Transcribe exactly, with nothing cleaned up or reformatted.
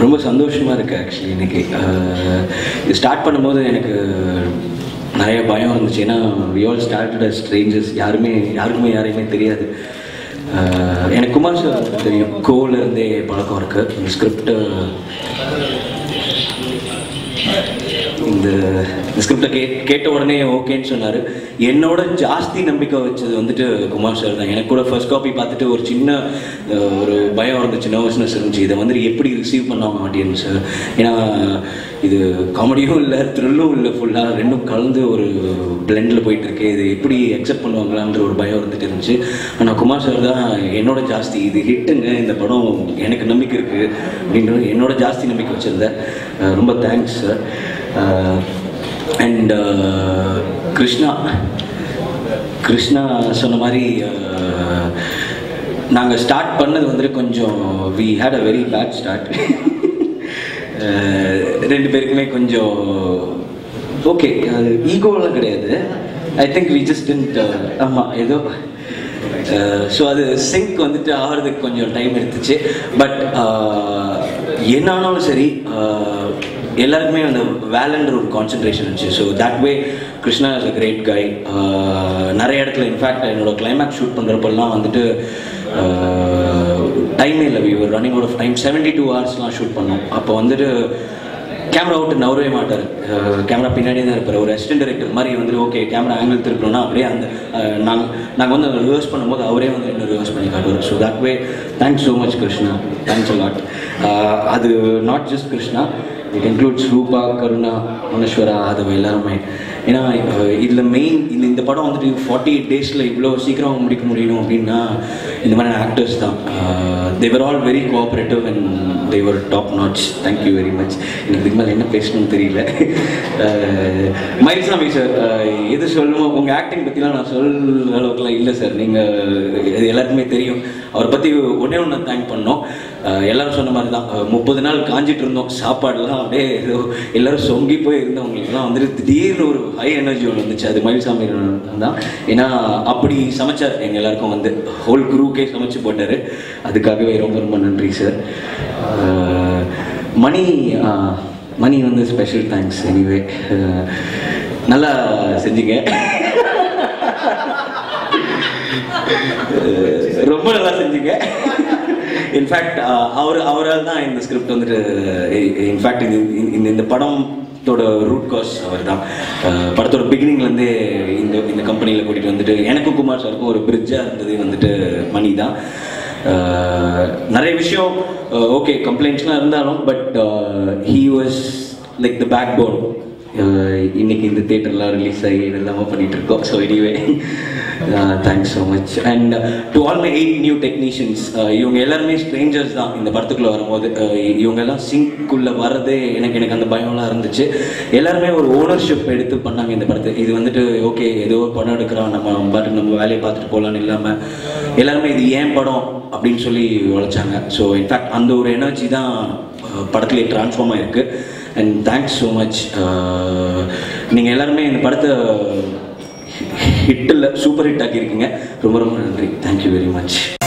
ரொம்ப சந்தோஷமாக இருக்குது ஆக்சுவலி இன்றைக்கி. இது ஸ்டார்ட் பண்ணும்போது எனக்கு நிறைய பயம் இருந்துச்சு. ஏன்னா we all started as strangers. யாருமே யாருக்குமே யாரையுமே தெரியாது. எனக்கு குமார் சார் தெரியும், கோவிலேருந்தே பழக்கம் இருக்குது. இந்த ஸ்கிரிப்டை இந்த ஸ்கிரிப்டை கே கேட்ட உடனே ஓகேன்னு சொன்னார். என்னோட ஜாஸ்தி நம்பிக்கை வச்சது வந்துட்டு குமார் சார் தான். எனக்கு கூட ஃபர்ஸ்ட் காப்பி பார்த்துட்டு ஒரு சின்ன ஒரு பயம் இருந்துச்சு, நர்வஸ்னஸ் இருந்துச்சு. இதை வந்துட்டு எப்படி ரிசீவ் பண்ணாங்க மாட்டேன்னு சார். ஏன்னா இது காமெடியும் இல்லை, த்ரில்லும் இல்லை, ஃபுல்லாக ரெண்டும் கலந்து ஒரு பிளெண்டில் போயிட்டுருக்கு. இது எப்படி அக்செப்ட் பண்ணுவாங்களான்ற ஒரு பயம் இருந்துட்டு இருந்துச்சு. ஆனால் குமார் சார் தான் என்னோட ஜாஸ்தி இது ஹிட்டுங்க, இந்த படம் எனக்கு நம்பிக்கை இருக்குது அப்படின்றது என்னோட ஜாஸ்தி நம்பிக்கை வச்சுருந்தேன். ரொம்ப thanks sir. And Krishna Krishna சொன்ன மாதிரி நாங்கள் ஸ்டார்ட் பண்ணது வந்துட்டு கொஞ்சம் we had a very bad start. ரெண்டு பேருக்குமே கொஞ்சம் ஓகே, அது ஈகோலாம் கிடையாது. I think we just didn't ஆமாம் ஏதோ ஸோ அது சிங்க் வந்துட்டு ஆகிறதுக்கு கொஞ்சம் டைம் எடுத்துச்சு. பட் என்ன ஆனாலும் சரி எல்லாருக்குமே அந்த வேலைன்ற ஒரு கான்சன்ட்ரேஷன் இருந்துச்சு. So that way Krishna is a great guy. நிறைய இடத்துல இன்ஃபேக்ட் என்னோட கிளைமேக்ஸ் ஷூட் பண்ணுறப்பெல்லாம் வந்துட்டு டைமே இல்லை. We were running out of time. Seventy two ஹவர்ஸ்லாம் ஷூட் பண்ணோம். அப்போ வந்துட்டு கேமரா அவுட்டு நவரவே மாட்டார். கேமரா பின்னாடியே தான் இருப்பார். ஒரு அசிஸ்டன்ட் டைரக்டர் மாதிரி வந்துட்டு ஓகே கேமரா ஆங்கிள் திருப்பணும்னா அப்படியே அந்த நாங்கள் நாங்கள் வந்து ரிவர்ஸ் பண்ணும்போது அவரே வந்து இன்னும் ரிவர்ஸ் பண்ணி காட்டுவார். So that way thanks so much Krishna, thanks a lot. அது not just Krishna, it includes Rupa, Karuna, மனேஸ்வரா, அது எல்லாருமே. ஏன்னா இதில் மெயின் இந்த இந்த படம் வந்துட்டு ஃபார்ட்டி எயிட் டேஸில் இவ்வளோ சீக்கிரம் முடிக்க முடியணும் அப்படின்னா இந்த மாதிரியான ஆக்டர்ஸ் தான். They were all very cooperative and they were top notch. Thank you very much. எனக்கு இதுக்கு மேலே என்ன பேசணும்னு தெரியல. மயில்சாமி சார், எது சொல்லணும், உங்கள் ஆக்டிங் பற்றிலாம் நான் சொல்கிற அளவுக்குலாம் இல்லை சார். நீங்கள் இது எல்லாருக்குமே தெரியும். அவரை பற்றி ஒன்றே ஒன்று தேங்க் பண்ணோம். எல்லோரும் சொன்ன மாதிரி தான், முப்பது நாள் காஞ்சிட்டு இருந்தோம். சாப்பாடுலாம் அப்படியே ஏதோ எல்லோரும் சொங்கி போய் இருந்தவங்களுக்குலாம் வந்துட்டு திடீர்னு ஒரு ஹை எனர்ஜி ஒன்று வந்துச்சு. அது மயில்சாமி தான். ஏன்னா அப்படி சமைச்சார் எங்கள் எல்லாருக்கும், வந்து ஹோல் குரூக்கே சமைச்சு போட்டார். அதுக்காகவே ரொம்ப ரொம்ப நன்றி சார். மணி மணி வந்து ஸ்பெஷல் தேங்க்ஸ். எனிவே நல்லா செஞ்சீங்க, ரொம்ப நல்லா செஞ்சீங்க. இன்ஃபேக்ட் அவர் அவரால் தான் இந்த ஸ்கிரிப்ட் வந்துட்டு இன்ஃபேக்ட் இது இந்த இந்த படத்தோட ரூட் காஸ் அவர் தான். படத்தோட பிகினிங்லேருந்தே இந்த இந்த கம்பெனியில் கூட்டிகிட்டு வந்துட்டு எனக்கும் குமார் சாருக்கும் ஒரு பிரிட்ஜாக இருந்தது வந்துட்டு மணி தான். நிறைய விஷயம் ஓகே கம்ப்ளைண்ட்ஸ்லாம் இருந்தாலும் but he was like the backbone. இன்னைக்கு இந்த தியேட்டர்லாம் ரிலீஸ் ஆகி இதெல்லாமல் பண்ணிகிட்டு இருக்கோம். So anyway thanks so much. And to all my eight new technicians, இவங்க எல்லாருமே ஸ்ட்ரேஞ்சர்ஸ் தான். இந்த படத்துக்குள்ளே வரும்போது இவங்க எல்லாம் சிங்க்குள்ளே வர்றதே எனக்கு எனக்கு அந்த பயம்லாம் இருந்துச்சு. எல்லாருமே ஒரு ஓனர்ஷிப் எடுத்து பண்ணாங்க இந்த படத்தை. இது வந்துட்டு ஓகே ஏதோ ஒரு படம் எடுக்கிறோம், நம்ம பாட்டு நம்ம வேலையை பார்த்துட்டு போகலான்னு இல்லாமல் எல்லாருமே இது ஏன் படம் அப்படின்னு சொல்லி உழைச்சாங்க. ஸோ இன்ஃபேக்ட் அந்த ஒரு எனர்ஜி தான் படத்துலேயே ட்ரான்ஸ்ஃபார்ம் ஆகிருக்கு. And thanks so much. நீங்கள் எல்லாருமே இந்த படத்தை ஹிட்டில் சூப்பர் ஹிட் ஆக்கியிருக்கீங்க. ரொம்ப ரொம்ப நன்றி. Thank you very much.